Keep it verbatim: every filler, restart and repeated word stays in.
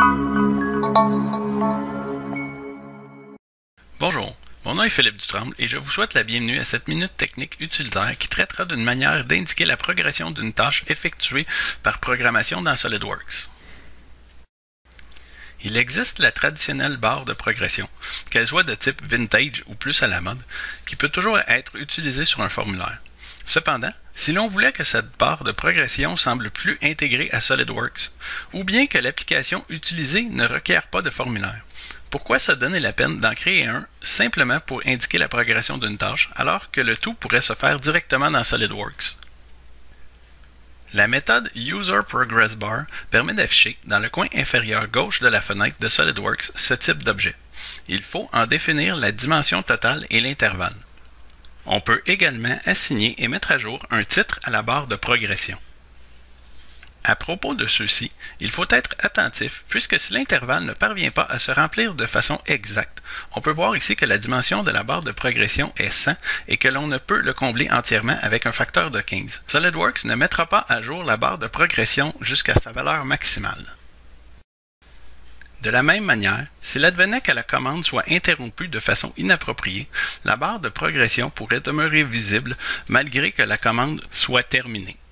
Bonjour, mon nom est Philippe Dutremble et je vous souhaite la bienvenue à cette minute technique utilitaire qui traitera d'une manière d'indiquer la progression d'une tâche effectuée par programmation dans SolidWorks. Il existe la traditionnelle barre de progression, qu'elle soit de type vintage ou plus à la mode, qui peut toujours être utilisée sur un formulaire. Cependant, si l'on voulait que cette barre de progression semble plus intégrée à SolidWorks, ou bien que l'application utilisée ne requiert pas de formulaire, pourquoi se donner la peine d'en créer un simplement pour indiquer la progression d'une tâche, alors que le tout pourrait se faire directement dans SolidWorks? La méthode UserProgressBar permet d'afficher dans le coin inférieur gauche de la fenêtre de SolidWorks ce type d'objet. Il faut en définir la dimension totale et l'intervalle. On peut également assigner et mettre à jour un titre à la barre de progression. À propos de ceux-ci, il faut être attentif puisque si l'intervalle ne parvient pas à se remplir de façon exacte, on peut voir ici que la dimension de la barre de progression est cent et que l'on ne peut le combler entièrement avec un facteur de quinze. SolidWorks ne mettra pas à jour la barre de progression jusqu'à sa valeur maximale. De la même manière, s'il advenait que la commande soit interrompue de façon inappropriée, la barre de progression pourrait demeurer visible malgré que la commande soit terminée.